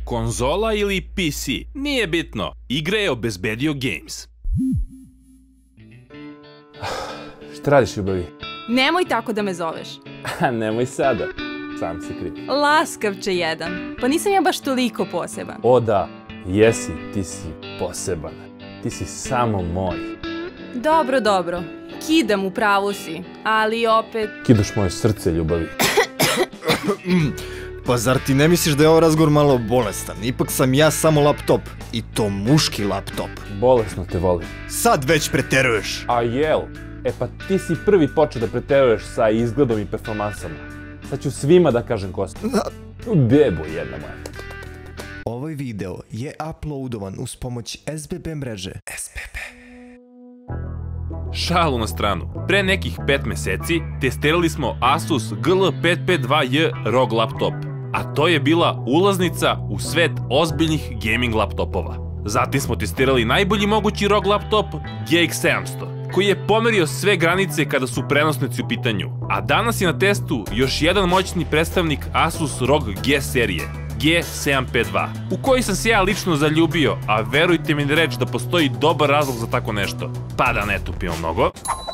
konzola ili PC, nije bitno, igre je obezbedio Games. Šta radiš, ljubavi? Nemoj tako da me zoveš. Nemoj sada, sam si kriv. Laskavče jedan, pa nisam ja baš toliko poseban. O da, jesi, ti si poseban. Ti si samo moj. Dobro, dobro, kidam, u pravu si, ali opet... Kidaš moje srce, ljubavi. Pa zar ti ne misliš da je ovaj razgovor malo bolestan? Ipak sam ja samo laptop. I to muški laptop. Bolesno te volim. Sad već preteruješ. A jel? E pa ti si prvi počeo da preteruješ sa izgledom i performansama. Sad ću svima da kažem ko sam. Bebo jedna moja. Ovaj video je uploadovan uz pomoć SBB mreže. Šalu na stranu, pre nekih 5 meseci testirali smo Asus GL552J ROG laptop, a to je bila ulaznica u svet ozbiljnih gaming laptopova. Zatim smo testirali najbolji mogući ROG laptop GX700, koji je pomerio sve granice kada su prenosnici u pitanju, a danas je na testu još jedan moćni predstavnik Asus ROG G serije, G752, u koji sam se ja lično zaljubio, a verujte mi na reč da postoji dobar razlog za tako nešto, pa da ne tupimo mnogo.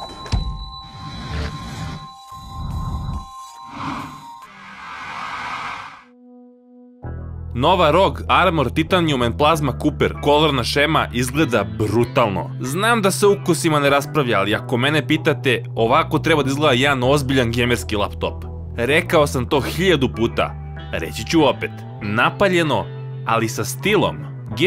Nova ROG Armor Titanium and Plasma Cooper kolorna šema izgleda brutalno. Znam da se ukusima ne raspravlja, ali ako mene pitate, ovako treba da izgleda jedan ozbiljan gamerski laptop. Rekao sam to 1000 puta, reći ću opet. Napaljeno, ali sa stilom.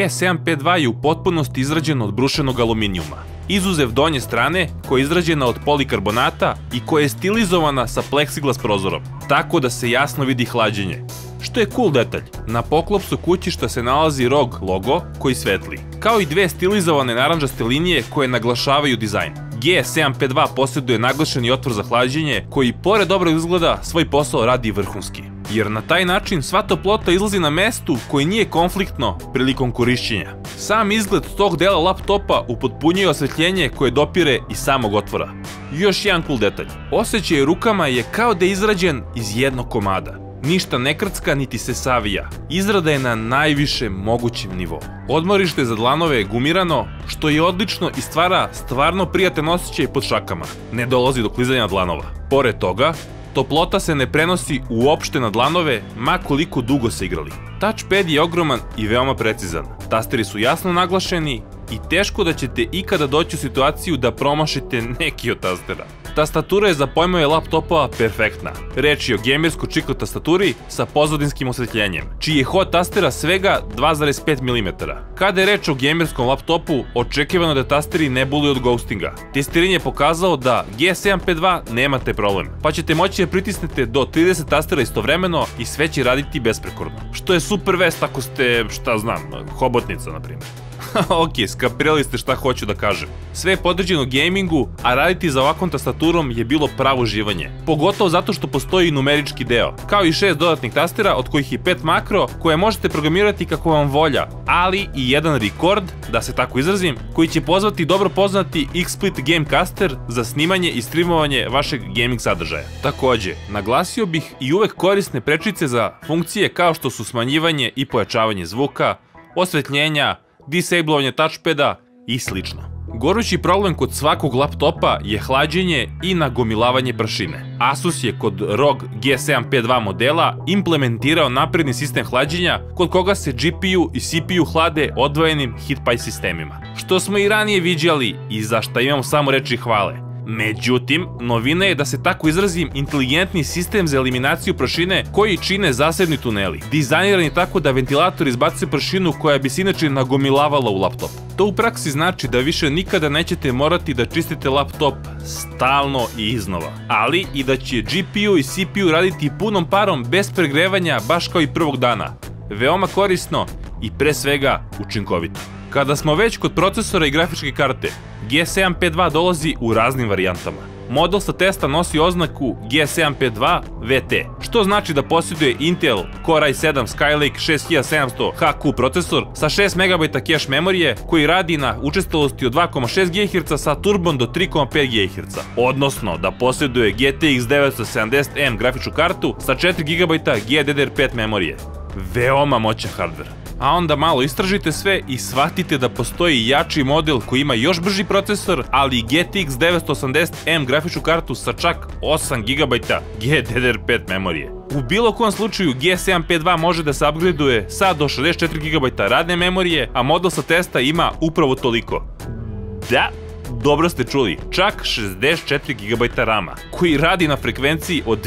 G752 je u potpunosti izrađen od brušenog aluminijuma, izuzev donje strane koja je izrađena od polikarbonata i koja je stilizovana sa pleksiglas prozorom, tako da se jasno vidi hlađenje. Što je cool detalj, na poklopcu kućišta se nalazi ROG logo koji svetli, kao i dve stilizovane narandžaste linije koje naglašavaju dizajn. G752 posjeduje naglašeni otvor za hlađenje koji pored dobrog izgleda svoj posao radi vrhunski, jer na taj način sva toplota izlazi na mestu koji nije konfliktno prilikom korišćenja. Sam izgled tog dela laptopa upotpunjuje osvetljenje koje dopire iz samog otvora. Još jedan cool detalj, osjećaj rukama je kao da je izrađen iz jednog komada. Ništa ne krcka niti se savija. Izrada je na najvišem mogućem nivou. Odmorište za dlanove je gumirano, što je odlično i stvara stvarno prijatan osjećaj pod šakama. Ne dolazi do klizanja dlanova. Pored toga, toplota se ne prenosi uopšte na dlanove, ma koliko dugo se igrali. Touchpad je ogroman i veoma precizan. Tasteri su jasno naglašeni i teško da ćete ikada doći u situaciju da promašite neki od tastera. Tastatura je za pojmove laptopa perfektna. Reč je o gamerskoj čikl tastaturi sa pozadinskim osvetljenjem, čiji je hod tastera svega 2,5 mm. Kada je reč o gamerskom laptopu, očekivano da tasteri ne boluju od ghostinga. Testiranje je pokazalo da G752 nema taj problem, pa ćete moći da pritisnete do 30 tastera istovremeno i sve će raditi besprekorno. Što je super vest ako ste, šta znam, hobotnica na primjer. Ok, skapirali ste šta hoću da kažem. Sve je podređeno gamingu, a raditi za ovakvom tastaturom je bilo pravo uživanje. Pogotovo zato što postoji numerički deo, kao i 6 dodatnih tastera, od kojih je 5 makro, koje možete programirati kako vam volja, ali i jedan record, da se tako izrazim, koji će pozvati dobro poznati XSplit Gamecaster za snimanje i streamovanje vašeg gaming sadržaja. Takođe, naglasio bih i uvek korisne prečice za funkcije kao što su smanjivanje i pojačavanje zvuka, osvetljenja, disablovanje touchpada i slično. Gorući problem kod svakog laptopa je hlađenje i nagomilavanje prašine. Asus je kod ROG G752 modela implementirao napredni sistem hlađenja kod koga se GPU i CPU hlade odvojenim heat pipe sistemima, što smo i ranije viđali i za šta imamo samo reči hvale. Međutim, novina je da se tako izrazim inteligentni sistem za eliminaciju prašine koji čine zasebni tuneli, dizajnirani tako da ventilator izbaci prašinu koja bi se inače nagomilavala u laptop. To u praksi znači da više nikada nećete morati da čistite laptop stalno i iznova, ali i da će GPU i CPU raditi punom parom bez pregrevanja baš kao i prvog dana. Veoma korisno i pre svega učinkovito. Kada smo već kod procesora i grafičke karte, G752 dolazi u raznim varijantama. Model sa testa nosi oznaku G752 VT, što znači da posjeduje Intel Core i7 Skylake 6700 HQ procesor sa 6 MB cache memorije koji radi na učestalosti od 2,6 GHz sa turbom do 3,5 GHz, odnosno da posjeduje GTX 970M grafičku kartu sa 4 GB GDDR5 memorije. veoma moćan hardver. A onda malo istražite sve i shvatite da postoji jači model koji ima još brži procesor, ali i GTX 980M grafičku kartu sa čak 8 GB GDDR5 memorije. U bilo kom slučaju G752 može da se upgradeuje sa do 64 GB radne memorije, a model sa testa ima upravo toliko. Da, dobro ste čuli, čak 64 GB RAM-a, koji radi na frekvenciji od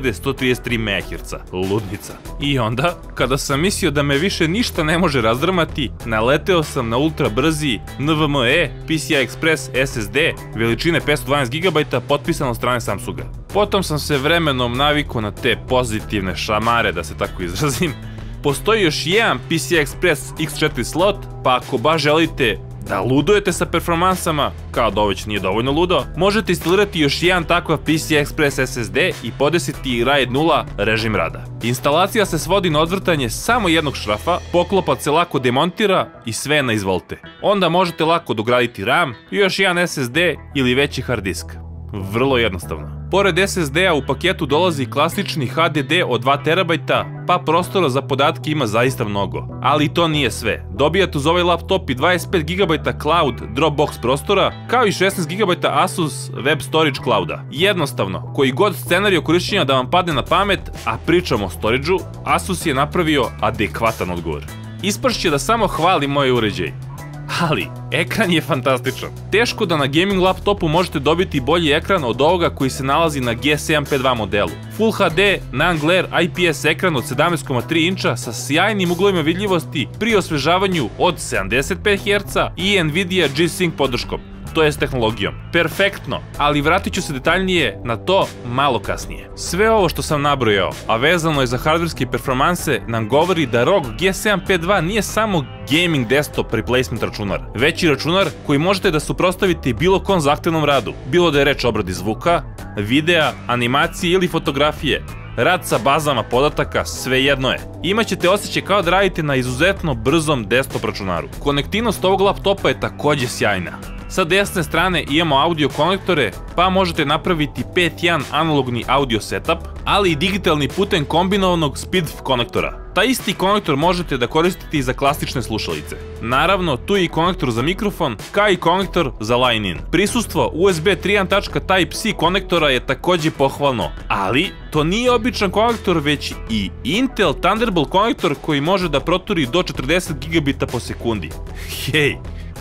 2133 MHz. Ludnica. I onda, kada sam mislio da me više ništa ne može razdrmati, naleteo sam na ultra brzi NVMe PCI Express SSD veličine 512 GB potpisan od strane Samsunga. Potom sam se vremenom navikao na te pozitivne šamare, da se tako izrazim. Postoji još jedan PCI Express X4 slot, pa ako baš želite da ludujete sa performansama, kao da ovo već nije dovoljno ludo, možete instalirati još jedan takav PCI Express SSD i podesiti RAID 0 režim rada. Instalacija se svodi na odvrtanje samo jednog šrafa, poklopac se lako demontira i sve je na izvolte. Onda možete lako dograditi RAM i još jedan SSD ili veći hard disk. Vrlo jednostavno. Pored SSD-a u paketu dolazi klasični HDD od 2 TB, pa prostora za podatke ima zaista mnogo. Ali to nije sve. Dobijate uz ovaj laptop i 25 GB cloud Dropbox prostora, kao i 16 GB Asus Web Storage clouda. Jednostavno, koji god scenarij korišćenja da vam padne na pamet, a pričamo o storage-u, Asus je napravio adekvatan odgovor. Ispašće da samo hvalim moj uređaj. Ali, ekran je fantastičan. Teško da na gaming laptopu možete dobiti bolji ekran od ovoga koji se nalazi na G752 modelu. Full HD non-glare IPS ekran od 17,3 inča sa sjajnim uglovima vidljivosti pri osvežavanju od 75 Hz i Nvidia G-Sync podrškom, to jest tehnologijom. Perfektno, ali vratit ću se detaljnije na to malo kasnije. Sve ovo što sam nabrojao, a vezano je za hardverske performanse, nam govori da ROG G752 nije samo gaming desktop replacement računar, već i računar koji možete da suprotstavite bilo kom zahtevnom radu, bilo da je reč o obradi zvuka, videa, animacije ili fotografije. Rad sa bazama podataka, svejedno je. Imaćete osjećaj kao da radite na izuzetno brzom desktop računaru. Konektivnost ovog laptopa je takođe sjajna. Sa desne strane imamo audio konektore, pa možete napraviti 5.1 analogni audio setup, ali i digitalni putem kombinovanog SPID konektora. Taj isti konektor možete da koristite i za klasične slušalice. Naravno, tu je i konektor za mikrofon, kao i konektor za line-in. Prisustvo USB 3.1 Type-C konektora je takođe pohvalno, ali to nije običan konektor, već i Intel Thunderbolt konektor koji može da proturi do 40 gigabita po sekundi. Hej!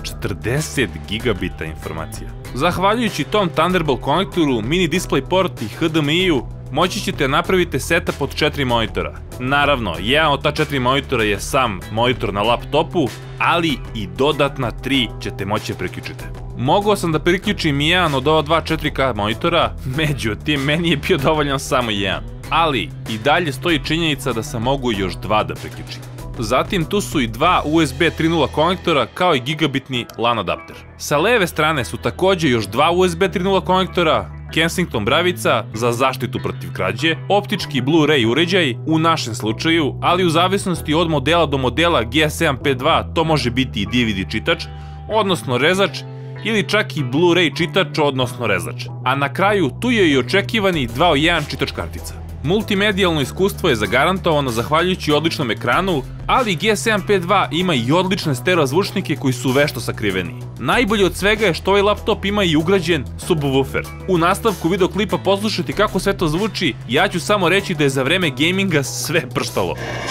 40 gigabita informacija. Zahvaljujući tom Thunderbolt konektoru, mini DisplayPort i HDMI-u, moći ćete napraviti setup od 4 monitora. Naravno, jedan od ta 4 monitora je sam monitor na laptopu, ali i dodatna 3 ćete moći da priključite. Mogao sam da priključim i jedan od ova 2 4K monitora, međutim, meni je bio dovoljan samo jedan. Ali, i dalje stoji činjenica da sam mogu još 2 da priključim. Zatim tu su i 2 USB 3.0 konektora kao i gigabitni LAN adapter. Sa leve strane su takođe još 2 USB 3.0 konektora, Kensington bravica za zaštitu protiv krađe, optički Blu-ray uređaj u našem slučaju, ali u zavisnosti od modela do modela G752 to može biti i DVD čitač, odnosno rezač, ili čak i Blu-ray čitač, odnosno rezač. A na kraju tu je i očekivani 2-u-1 čitač kartica. Multimedijalno iskustvo je zagarantovano zahvaljujući odličnom ekranu, ali G752 ima i odlične stereo zvučnike koji su vešto sakriveni. Najbolje od svega je što ovaj laptop ima i ugrađen subwoofer. U nastavku videoklipa poslušajte kako sve to zvuči, ja ću samo reći da je za vreme gaminga sve prštalo.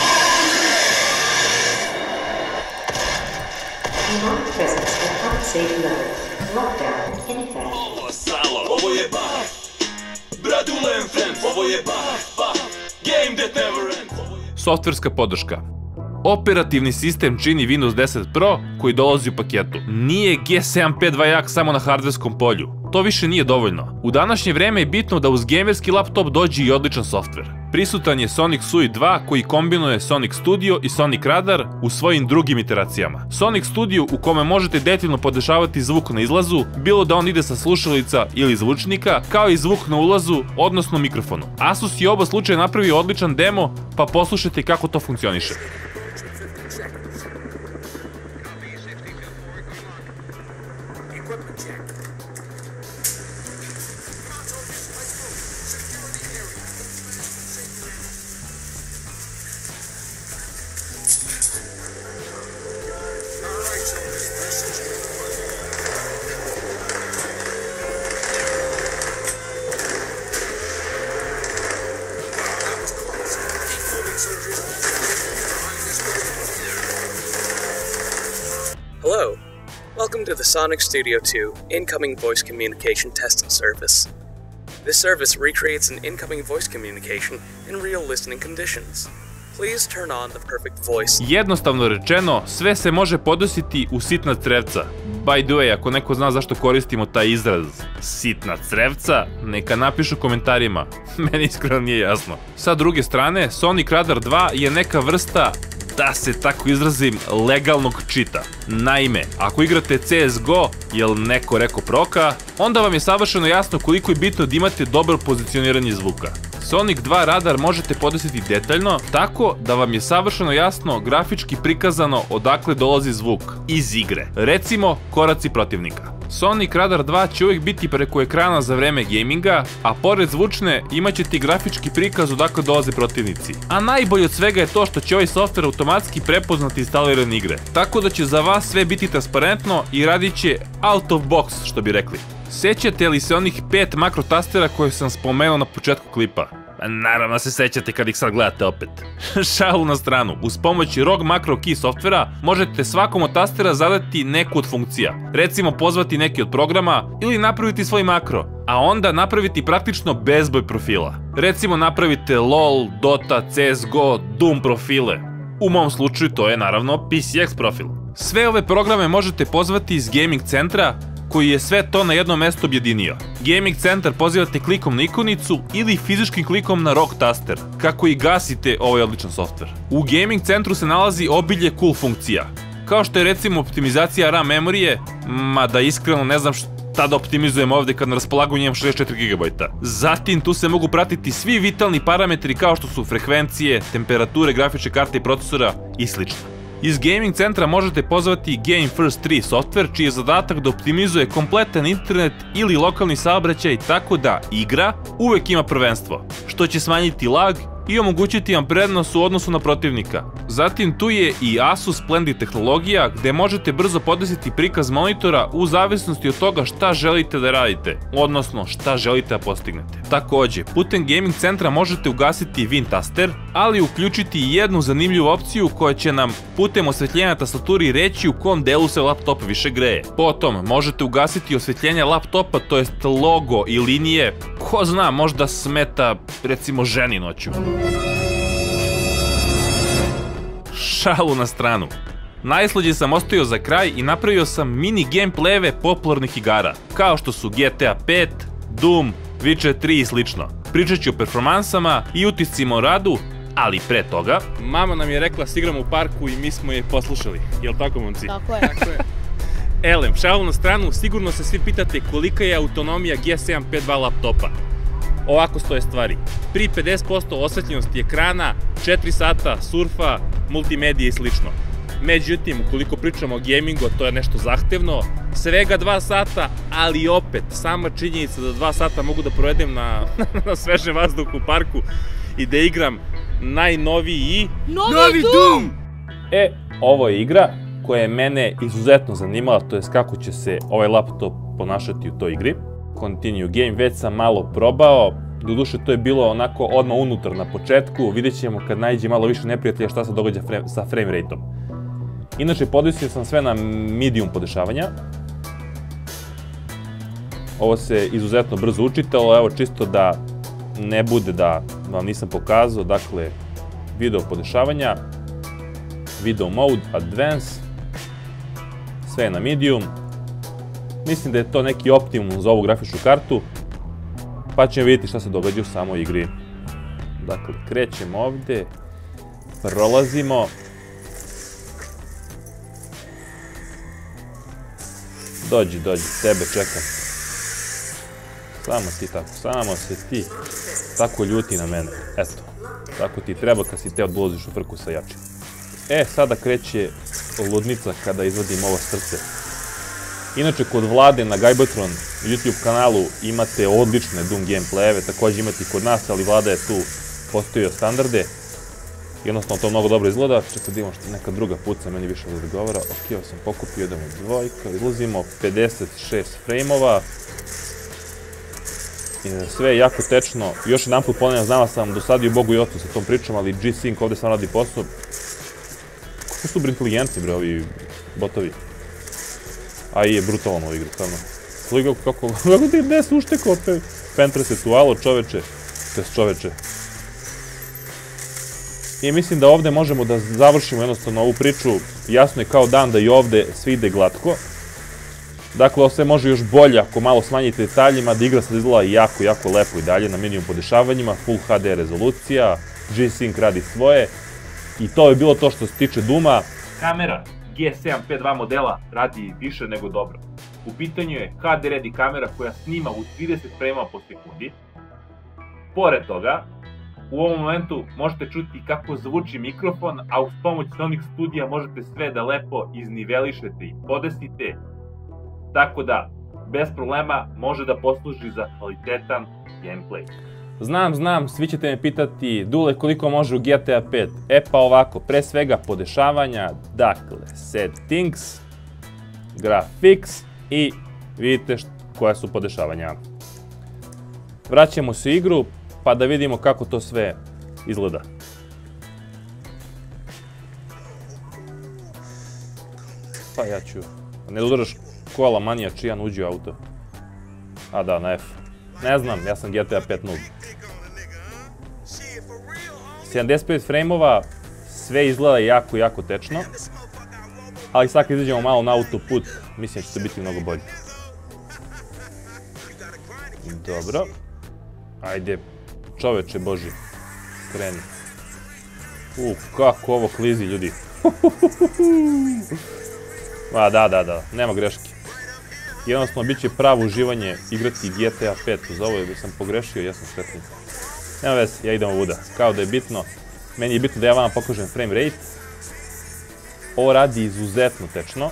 Ovo salo, ovo je bar, Bradulem friends, ovo je bar, game that never ends. Softverska podrška. Operativni sistem čini Windows 10 Pro koji dolazi u paketu. Nije G752 jak samo na hardverskom polju. To više nije dovoljno. U današnje vreme je bitno da uz gamerski laptop dođe i odličan softver. Prisutan je Sonic SUI 2 koji kombinuje Sonic Studio i Sonic Radar u svojim drugim iteracijama. Sonic Studio u kome možete detaljno podešavati zvuk na izlazu, bilo da on ide sa slušalica ili zvučnika, kao i zvuk na ulazu, odnosno mikrofonu. Asus je oba slučaja napravio odličan demo, pa poslušajte kako to funkcioniše. Welcome to the Sonic Studio 2 Incoming Voice Communication Testing Service. This service recreates an incoming voice communication in real listening conditions. Please turn on the perfect voice. Jednostavno rečeno, sve se može podesiti u sitna crevca. By the way, ako neko zna zašto koristimo taj izraz sitna crevca, neka napišu u komentarima. Meni iskreno nije jasno. Sa druge strane, Sonic Radar 2 je neka vrsta, da se tako izrazim, legalnog čita. Naime, ako igrate CSGO, jel neko rekao proka, onda vam je savršeno jasno koliko je bitno da imate dobro pozicioniranje zvuka. Sonic 2 radar možete podesiti detaljno, tako da vam je savršeno jasno grafički prikazano odakle dolazi zvuk iz igre. Recimo, koraci protivnika. Sonic Radar 2 će uvijek biti preko ekrana za vreme gaminga, a pored zvučne imat ćete grafički prikaz odakle dolaze protivnici. A najbolje od svega je to što će ovaj softver automatski prepoznati instalirane igre, tako da će za vas sve biti transparentno i radit će out of box, što bi rekli. Sećate li se onih 5 makro tastera koje sam spomenuo na početku klipa? Naravno se sećate kad ih sad gledate opet. Šalu na stranu, uz pomoć ROG Macro Key softvera možete svakom od tastera zadati neku od funkcija. Recimo pozvati neki od programa ili napraviti svoj makro, a onda napraviti praktično bezbroj profila. Recimo napravite LOL, Dota, CSGO, Doom profile. U mom slučaju to je naravno PCX profil. Sve ove programe možete pozvati iz Gaming Centra, koji je sve to na jednom mestu objedinio. Gaming Centar pozivate klikom na ikonicu ili fizičkim klikom na ROG taster, kako i gasite ovaj odličan softver. U Gaming Centru se nalazi obilje cool funkcija, kao što je recimo optimizacija RAM memorije, mada iskreno ne znam šta da optimizujem ovde kad na raspolaganju imam 64 GB. Zatim tu se mogu pratiti svi vitalni parametri kao što su frekvencije, temperature grafičke karte i procesora i sl. Iz Gaming Centra možete pozvati Game First 3 softver, čiji je zadatak da optimizuje kompletan internet ili lokalni saobraćaj tako da igra uvek ima prvenstvo, što će smanjiti lag i omogućiti vam prednost u odnosu na protivnika. Zatim tu je i Asus Splendid tehnologija, gde možete brzo podesiti prikaz monitora u zavisnosti od toga šta želite da radite, odnosno šta želite da postignete. Takođe, putem Gaming Centra možete ugasiti Win taster, ali uključiti i jednu zanimljivu opciju koja će nam putem osvetljenja tastaturi reći u kom delu se laptop više greje. Potom, možete ugasiti osvetljenje laptopa, to jest logo i linije, ko zna, možda smeta recimo ženi noću. Šalu na stranu. Najslađe sam ostavio za kraj i napravio sam mini gameplayeve popularnih igara, kao što su GTA 5, Doom, Witcher 3 i slično. Pričat ću o performansama i utiscima o radu, ali pre toga... Mama nam je rekla s igramo u parku i mi smo je poslušali. Jel tako, momci? Tako je. Tako je. Elem, šalu na stranu, sigurno se svi pitate kolika je autonomija G752 laptopa. Ovako stoje stvari. Pri 50% osvetljenosti ekrana, 4 sata surfa, multimedije i slično. Međutim, ukoliko pričamo o gamingu, to je nešto zahtevno, svega 2 sata, ali opet, sama činjenica da 2 sata mogu da provedem na svežem vazduhu u parku i da igram najnoviji Novi Doom! Ovo je igra koja je mene izuzetno zanimala, to je kako će se ovaj laptop ponašati u toj igri. Continue game, već sam malo probao, doduše to je bilo onako odmah unutar na početku, vidjet ćemo kad nađe malo više neprijatelja šta se događa sa frame rate-om. Inače, podesio sam sve na medium podešavanja. Ovo se izuzetno brzo učitalo, evo čisto da ne bude da vam nisam pokazao, dakle, video podešavanja, video mode, advance, sve je na medium. Mislim da je to neki optimum za ovu grafičnu kartu, pa ćemo vidjeti šta se događa u samoj igri. Dakle, krećemo ovde, prolazimo. Dođi, tebe čekam. Samo ti tako, samo se ti tako ljuti na mene. Eto, tako ti treba kad si teo da ulaziš u frku sa jačim. Sada kreće ludnica kada izvadim ovo srce. Inače, kod Vlade na Gajbotron YouTube kanalu imate odlične Doom gameplayeve, takođe imate i kod nas, ali Vlada je tu postavio standarde. Jednostavno to mnogo dobro izgleda, čekaj da imamo što neka druga puca, meni više da odgovara. Ok, ovo sam pokupio, idemo dvojka, izlazimo 56 frame-ova. Sve je jako tečno, još jedan put ponavljam, znala sam dosadio Bogu i Ocu sa tom pričom, ali G-Sync ovde sam radi posao. Kako su inteligentni bre ovi botovi? A je brutalan u igru, stvarno. Sliga kako ti ne uštekao pentrese tu, alo čoveče, test čoveče. I mislim da ovde možemo da završimo jednostavno ovu priču. Jasno je kao dan da i ovde sve ide glatko. Dakle, ovo sve može još bolje ako malo smanjite detaljima, da igra sad izgleda jako, jako lepo i dalje na minimum podešavanjima, Full HD rezolucija, G-Sync radi svoje. I to je bilo to što se tiče Duma. Kamera G752 modela radi više nego dobro. U pitanju je HD ready kamera koja snima u 30 frame po sekundi. Pored toga, u ovom momentu možete čuti kako zvuči mikrofon, a uz pomoć Sonic Studija možete sve da lepo iznivelišete i podesite. Tako da, bez problema može da posluži za kvalitetan gameplay. Znam, svi ćete me pitati, Dule, koliko može u GTA 5? E pa ovako, pre svega podešavanja, dakle, settings, graphics i vidite koja su podešavanja. Vraćamo se u igru, pa da vidimo kako to sve izgleda. Pa ja ću, ne da udaraš kola manija čijan uđi u auto. A da, na F. Ne znam, ja sam GTA 5 noob. 75 frame-ova, sve izgleda jako, jako tečno. Ali sad kad izađemo malo na autoput, mislim da će to biti mnogo bolje. Dobro. Ajde, čoveče boži, kreni. Kako ovo klizi, ljudi. Da, nema greške. Jednostavno, bit će pravo uživanje igrati GTA 5 uz ovo, jer sam pogrešio, ja sam sretni. Nema veze, ja idem ovuda. Kao da je bitno, meni je bitno da ja vama pokažem frame rate. Ovo radi izuzetno tečno.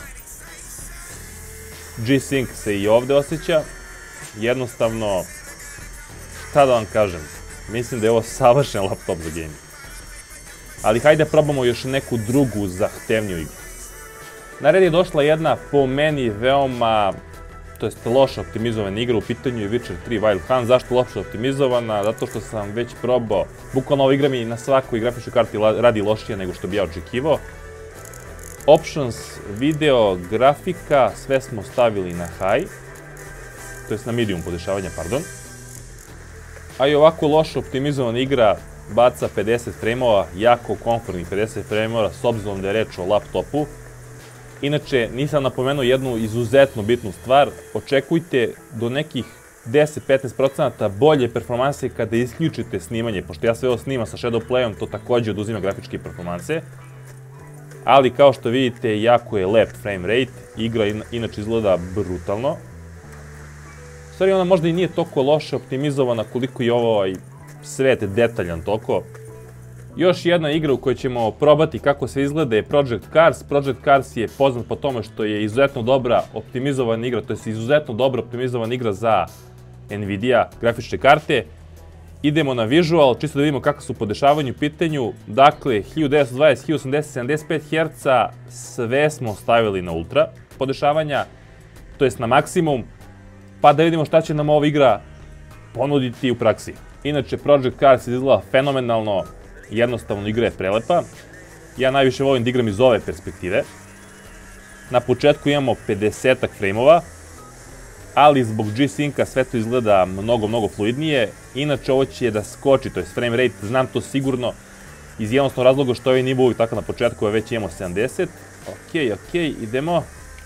G-Sync se i ovde osjeća. Jednostavno, šta da vam kažem, mislim da je ovo savršen laptop za gaming. Ali hajde probamo još neku drugu zahtevniju igru. Na red je došla jedna, po meni, veoma, to jest loše optimizovana igra, u pitanju je Witcher 3 Wild Hunt. Zašto loše optimizovana? Zato što sam već probao, bukvalno ova igra mi na svakoj grafičkoj karti radi lošije nego što bi ja očekivao. Options, video, grafika, sve smo stavili na high, to jest na medium podešavanja, pardon. A i ovako loše optimizovana igra baca 50 frame-ova, jako komfortnih 50 frame-ova, s obzirom da je reč o laptopu. Inače, nisam napomenuo jednu izuzetno bitnu stvar, očekujte do nekih 10-15% bolje performanse kada isključite snimanje, pošto ja sve ovo snimam sa Shadowplayom, to takođe oduzima grafičke performanse. Ali kao što vidite, jako je lep frame rate, igra inače izgleda brutalno. U stvari, ona možda i nije toliko loše optimizovana koliko i ovaj svet detaljan toliko. Još jedna igra u kojoj ćemo probati kako sve izgleda je Project Cars. Project Cars je poznat po tome što je izuzetno dobra optimizovana igra, to je izuzetno dobra optimizovana igra za Nvidia grafičke karte. Idemo na visual, čisto da vidimo kako su po dešavanju u pitanju. Dakle, 1920, 1080, 75 Hz, sve smo stavili na ultra podešavanja, to jest na maksimum, pa da vidimo šta će nam ova igra ponuditi u praksi. Inače, Project Cars izgleda fenomenalno, jednostavno igra je prelepa. Ja najviše volim da igram iz ove perspektive. Na početku imamo 50-ak frame-ova, ali zbog G-Synca sve to izgleda mnogo fluidnije. Inače, ovo će da skoči, to je frame rate, znam to sigurno, iz jednostavnog razloga što ovaj nije uvijek tako na početku, već imamo 70. Ok, idemo,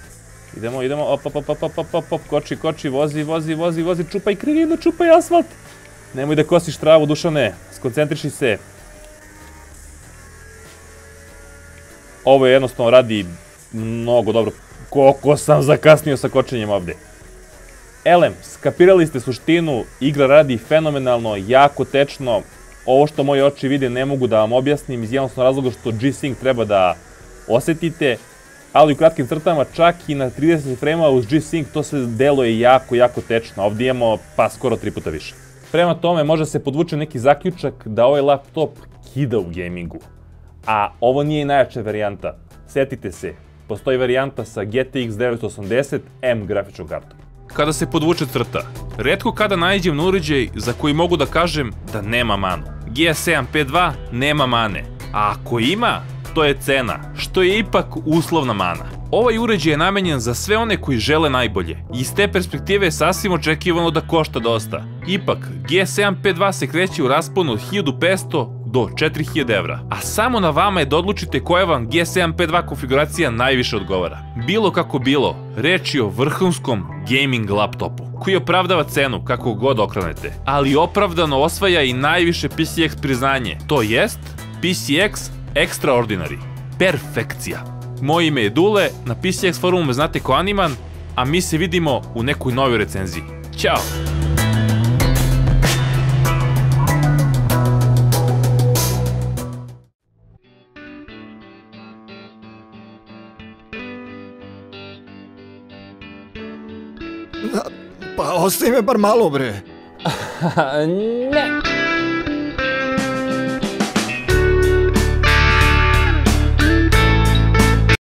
op, koči, vozi, čupaj krivinu, čupaj asfalt. Nemoj da kosiš travu, Dušane, skoncentriši se. Ovo je jednostavno radi mnogo dobro. Koliko sam zakasnio sa kočenjem ovde. Elem, skapirali ste suštinu, igra radi fenomenalno, jako tečno. Ovo što moji oči vide ne mogu da vam objasnim iz jednostavnog razloga što G-Sync treba da osetite, ali u kratkim crtama čak i na 30 frame-ova uz G-Sync to sve deluje jako tečno. Ovdje imamo pa skoro 3 puta više. Prema tome može se podvući neki zaključak da ovaj laptop kida u gamingu. A ovo nije i najjača varijanta. Setite se, postoji varijanta sa GTX 980 M grafičkom kartom. Kada se podvuče crta, retko kada naiđem na uređaj za koji mogu da kažem da nema manu. G752 nema mane, a ako ima, to je cena, što je ipak uslovna mana. Ovaj uređaj je namenjen za sve one koji žele najbolje. Iz te perspektive je sasvim očekivano da košta dosta. Ipak, G752 se kreće u rasponu od 1500 do 4000 evra. A samo na vama je da odlučite koja vam G752 konfiguracija najviše odgovara. Bilo kako bilo, reč je o vrhunskom gaming laptopu, koji opravdava cenu kako god okrenete, ali opravdano osvaja i najviše PCX priznanje, to jest PCX Extraordinary. Perfekcija. Moje ime je Dule, na PCX forumu me znate ko Animan, a mi se vidimo u nekoj novoj recenziji. Ćao! Pa ostavi me bar malo, bre. Ne.